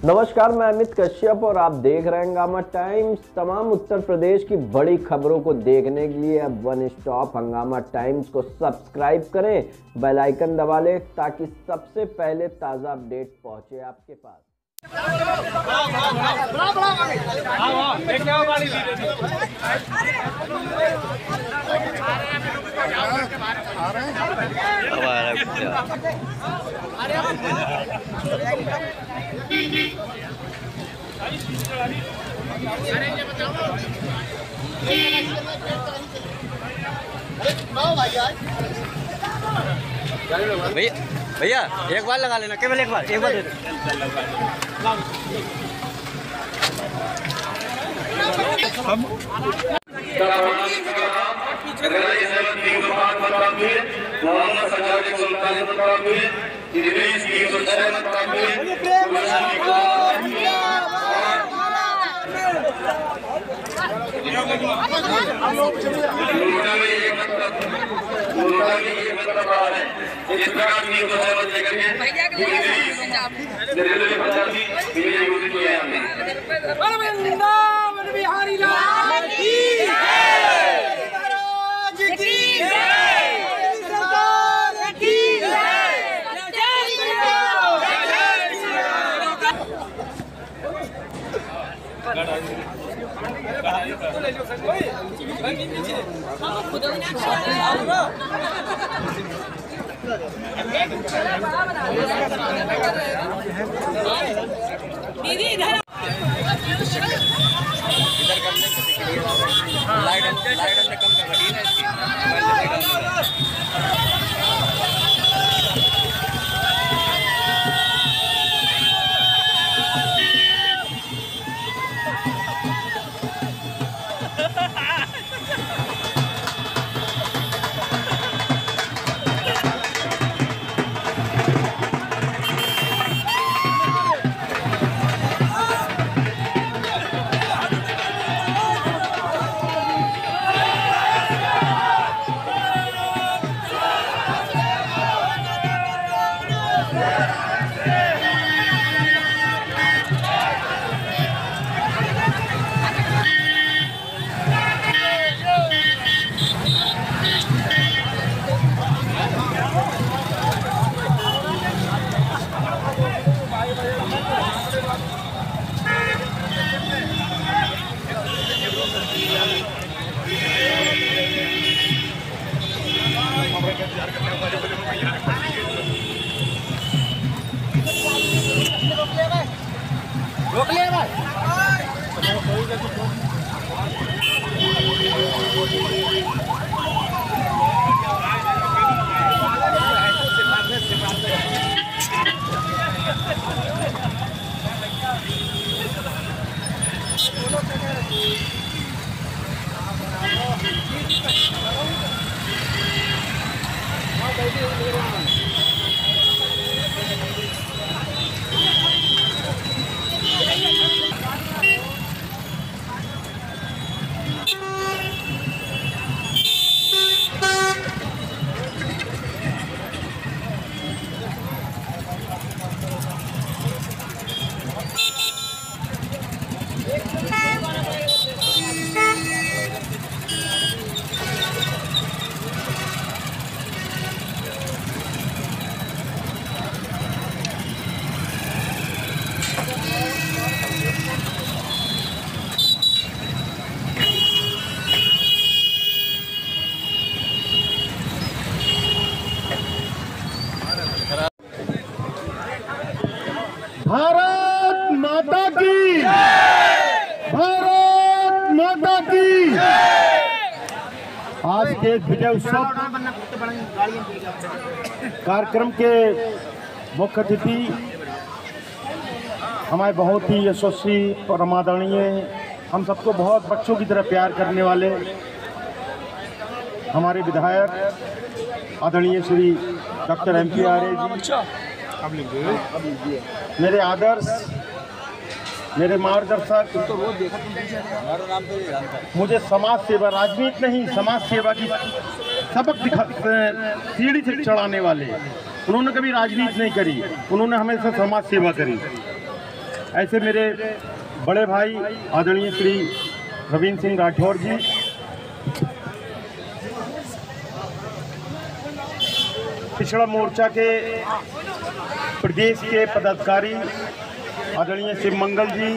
नमस्कार, मैं अमित कश्यप और आप देख रहे हैं हंगामा टाइम्स। तमाम उत्तर प्रदेश की बड़ी खबरों को देखने के लिए अब वन स्टॉप हंगामा टाइम्स को सब्सक्राइब करें, बेल आइकन दबा लें ताकि सबसे पहले ताज़ा अपडेट पहुंचे आपके पास। भैया एक बार लगा लेना, केवल एक बार दे दो। बिहारी लाल की दीदी इधर लाइट कम कर रही है रोक लिया भाई। भारत माता की, भारत माता की। आज के विजय उत्सव कार्यक्रम के मुख्य अतिथि हमारे बहुत ही यशस्वी और आदरणीय, हम सबको बहुत बच्चों की तरह प्यार करने वाले हमारे विधायक आदरणीय श्री डॉक्टर MP आर्य जी, मेरे आदर्श, मेरे मार्गदर्शक, मुझे समाज सेवा, राजनीति नहीं समाज सेवा की सबक सीढ़ी से चढ़ाने वाले। उन्होंने कभी राजनीति नहीं करी, उन्होंने हमेशा समाज सेवा करी। ऐसे मेरे बड़े भाई आदरणीय श्री रविंद्र सिंह राठौर जी, पिछड़ा मोर्चा के प्रदेश के पदाधिकारी आदरणीय शिव मंगल जी,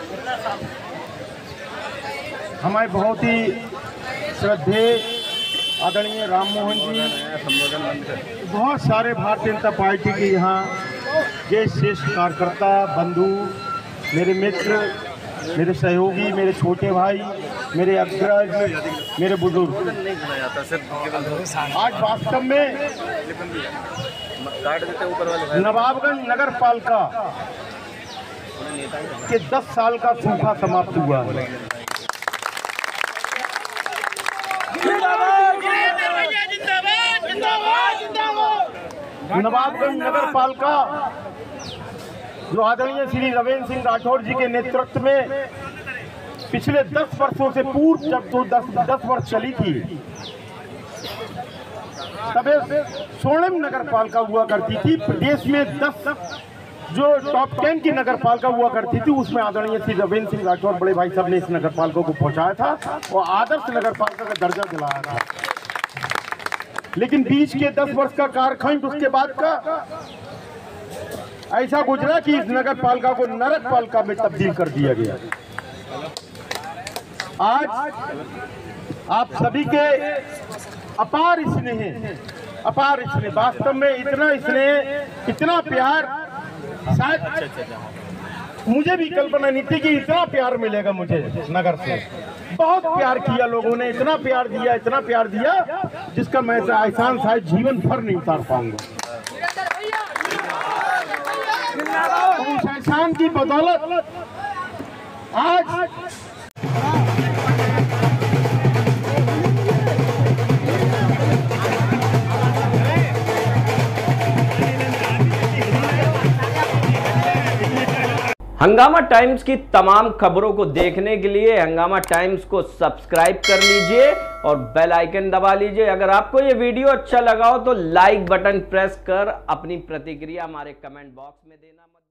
हमारे बहुत ही श्रद्धेय आदरणीय राम मोहन जी, बहुत सारे भारतीय जनता पार्टी के यहाँ जे श्रेष्ठ कार्यकर्ता, बंधु, मेरे मित्र, मेरे सहयोगी, मेरे छोटे भाई, मेरे अग्रज, मेरे बुजुर्ग, आज वास्तव में नवाबगंज नगर पालिका के 10 साल का सूखा समाप्त हुआ है। नवाबगंज नगर पालिका जो आदरणीय श्री रविंद्र सिंह राठौर जी के नेतृत्व में पिछले 10 वर्षों से पूर्व, जब तो 10 वर्ष चली थी, तब स्वर्णिम नगर पालिका हुआ करती थी। प्रदेश में 10 जो टॉप 10 की नगर पालिका हुआ करती थी, उसमें आदरणीय श्री रविंद्र सिंह राठौर बड़े भाई साहब ने इस नगर पालिका को पहुंचाया था और आदर्श नगर पालिका का दर्जा दिलाया था। लेकिन बीच के 10 वर्ष का कालखंड, उसके बाद का ऐसा गुजरा कि इस नगर पालिका को नरक पालिका में तब्दील कर दिया गया। आज आप सभी के अपार स्नेह, वास्तव में इतना स्नेह, इतना प्यार, शायद मुझे भी कल्पना नहीं थी कि इतना प्यार मिलेगा मुझे नगर से। बहुत प्यार किया लोगों ने, इतना प्यार दिया जिसका मैं एहसान शायद जीवन भर नहीं उतार पाऊंगा। उस एहसान की बदौलत आज हंगामा टाइम्स की तमाम खबरों को देखने के लिए हंगामा टाइम्स को सब्सक्राइब कर लीजिए और बेल आइकन दबा लीजिए। अगर आपको ये वीडियो अच्छा लगा हो तो लाइक बटन प्रेस कर अपनी प्रतिक्रिया हमारे कमेंट बॉक्स में देना मत